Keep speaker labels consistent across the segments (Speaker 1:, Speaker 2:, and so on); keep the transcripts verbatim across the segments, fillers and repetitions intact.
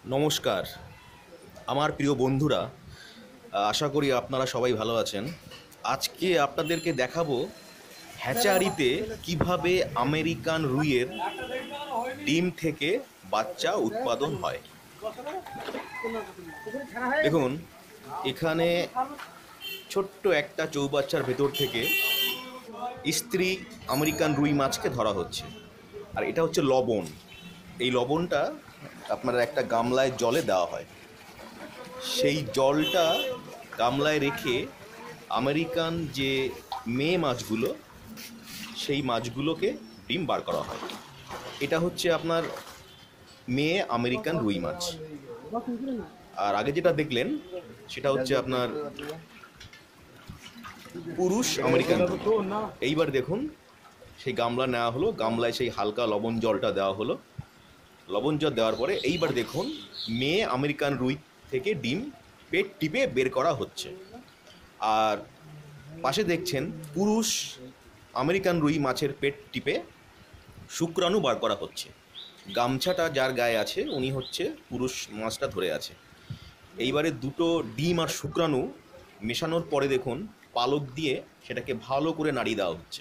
Speaker 1: নমস্কার আমার প্রিয় বন্ধুরা, আশা করি আপনারা সবাই ভালো আছেন। আজকে আপনাদেরকে দেখাবো হ্যাচারিতে কিভাবে আমেরিকান রুইয়ের ডিম থেকে বাচ্চা উৎপাদন হয়। দেখুন, এখানে ছোট্ট একটা চৌবাচ্চার ভেতর থেকে স্ত্রী আমেরিকান রুই মাছকে ধরা হচ্ছে। আর এটা হচ্ছে লবণ। এই লবণটা আপনার একটা গামলায় জলে দেওয়া হয়। সেই জলটা গামলায় রেখে আমেরিকান যে মেয়ে মাছগুলো, সেই মাছগুলোকে ডিম বার করা হয়। এটা হচ্ছে আপনার মেয়ে আমেরিকান রুই মাছ। আর আগে যেটা দেখলেন সেটা হচ্ছে আপনার পুরুষ আমেরিকান রুই। এইবার দেখুন, সেই গামলা নেওয়া হলো, গামলায় সেই হালকা লবণ জলটা দেওয়া হলো। লবণ জল দেওয়ার পরে এইবার দেখুন মেয়ে আমেরিকান রুই থেকে ডিম পেট টিপে বের করা হচ্ছে। আর পাশে দেখছেন পুরুষ আমেরিকান রুই মাছের পেট টিপে শুক্রাণু বার করা হচ্ছে। গামছাটা যার গায়ে আছে উনি হচ্ছে পুরুষ মাছটা ধরে আছে। এইবারে দুটো ডিম আর শুক্রাণু মেশানোর পরে দেখুন পালক দিয়ে সেটাকে ভালো করে নাড়িয়ে দেওয়া হচ্ছে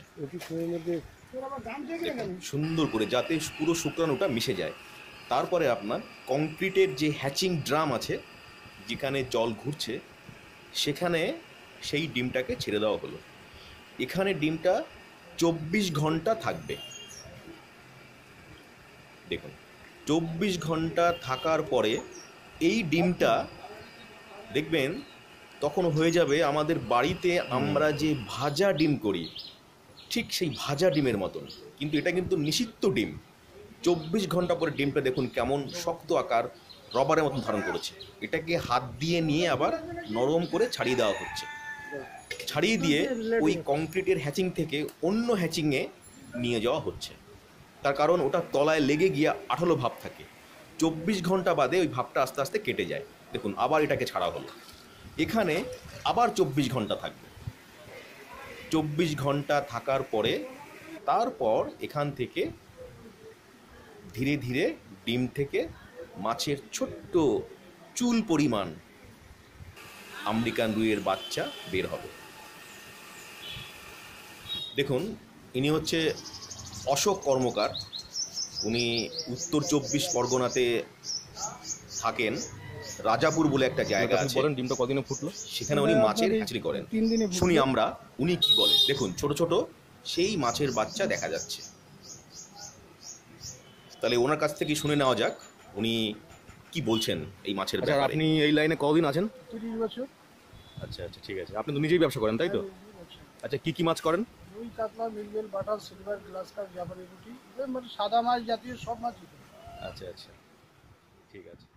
Speaker 1: সুন্দর করে, যাতে পুরো শুক্রাণুটা মিশে যায়। তারপরে আপনার কংক্রিটের যে হ্যাচিং ড্রাম আছে, যেখানে জল ঘুরছে, সেখানে সেই ডিমটাকে ছেড়ে দেওয়া হলো। এখানে ডিমটা চব্বিশ ঘন্টা থাকবে। দেখুন, চব্বিশ ঘন্টা থাকার পরে এই ডিমটা দেখবেন তখন হয়ে যাবে আমাদের বাড়িতে আমরা যে ভাজা ডিম করি, ঠিক সেই ভাজা ডিমের মতন। কিন্তু এটা কিন্তু নিষিদ্ধ ডিম। চব্বিশ ঘন্টা পরে ডিমটা দেখুন কেমন শক্ত আকার, রবারের মতন ধারণ করেছে। এটাকে হাত দিয়ে নিয়ে আবার নরম করে ছাড়িয়ে দেওয়া হচ্ছে। ছাড়িয়ে দিয়ে ওই কংক্রিটের হ্যাচিং থেকে অন্য হ্যাচিংয়ে নিয়ে যাওয়া হচ্ছে। তার কারণ ওটা তলায় লেগে গিয়ে আঠালো ভাব থাকে। চব্বিশ ঘন্টা বাদে ওই ভাবটা আস্তে আস্তে কেটে যায়। দেখুন, আবার এটাকে ছাড়া হলো। এখানে আবার চব্বিশ ঘন্টা থাকবে। চব্বিশ ঘন্টা থাকার পরে তারপর এখান থেকে ধীরে ধীরে ডিম থেকে মাছের ছোট্ট চুল পরিমাণ আমেরিকান রুইয়ের বাচ্চা বের হবে। দেখুন, ইনি হচ্ছে অশোক কর্মকার। উনি উত্তর চব্বিশ পরগনাতে থাকেন। রাজাপুর বলে একটা জায়গা আছে। ডিমটা কদিনে ফুটলো, সেখানে উনি মাছের হ্যাচারি করেন। শুনি আমরা উনি কি বলে। দেখুন, ছোট ছোট সেই মাছের বাচ্চা দেখা যাচ্ছে। তাহলে ওনার কাছ থেকে শুনে নেওয়া যাক উনি কি বলছেন এই মাছের ব্যাপারে। আপনি এই লাইনে কতদিন আছেন?
Speaker 2: তিরিশ বছর।
Speaker 1: আচ্ছা আচ্ছা, ঠিক আছে। আপনি তো নিজেই ব্যবসা করেন, তাই তো? আচ্ছা, কি কি মাছ করেন?
Speaker 2: রুই, কাতলা, মৃগেল, বাটার, সিলভার, গ্লাস কাপ, জাপানি পুঁটি, মানে সাদা মাছ জাতীয় সব মাছই।
Speaker 1: আচ্ছা আচ্ছা, ঠিক আছে।